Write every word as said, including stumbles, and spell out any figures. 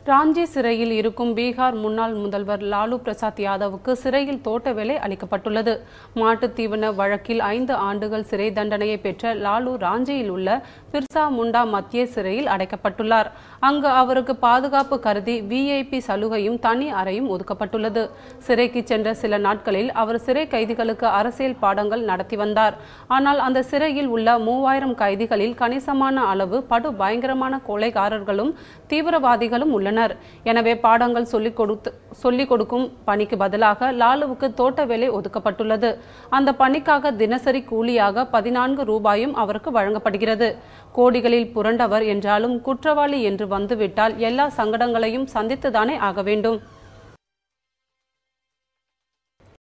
ராஞ்சி சிறையில் இருக்கும் பீகார் முன்னாள் முதல்வர் லாலு பிரசாத் யாதவுக்கு சிறையில் தோட்ட வேலை அளிக்கப்பட்டுள்ளது. மாட்டுத் தீவன வழக்கில் ஐந்து ஆண்டுகள் சிறை தண்டனையை பெற்ற லாலு ராஞ்சியில் உள்ள பிர்சா முண்டா மத்திய சிறையில் அடைக்கப்பட்டுள்ளார். அங்கு அவருக்கு பாதுகாப்பு கருதி விஐபி சலுகையும் தனி அறையும் ஒதுக்கப்பட்டுள்ளது. சிறைக்கு சென்ற சில நாட்களில் அவர் சிறை கைதிகளுக்கு அரசியல் பாடங்கள் நடத்தி வந்தார். ஆனால் அந்த சிறையில் உள்ள மூவாயிரம் கைதிகளில் கணிசமான அளவு படு பயங்கரமான கொலைகாரர்களும் தீவிரவாதிகளும் உள்ளனர். எனவே பாடங்கள் சொல்லிக் கொடுத்து சொல்லிக் கொடுக்கும் பணிக்கு பதிலாக லாலுவுக்கு தோட்ட வேலை ஒதுக்கப்பட்டுள்ளது. அந்த பணிக்காக தினசரி கூலியாக பதினான்கு ரூபாயும் அவருக்கு வழங்கப்படுகிறது. கோடிகளில் புரண்டவர் என்றாலும் குற்றவாளி என்று வந்துவிட்டால் எல்லா சங்கடங்களையும் சந்தித்துதானே ஆக வேண்டும்.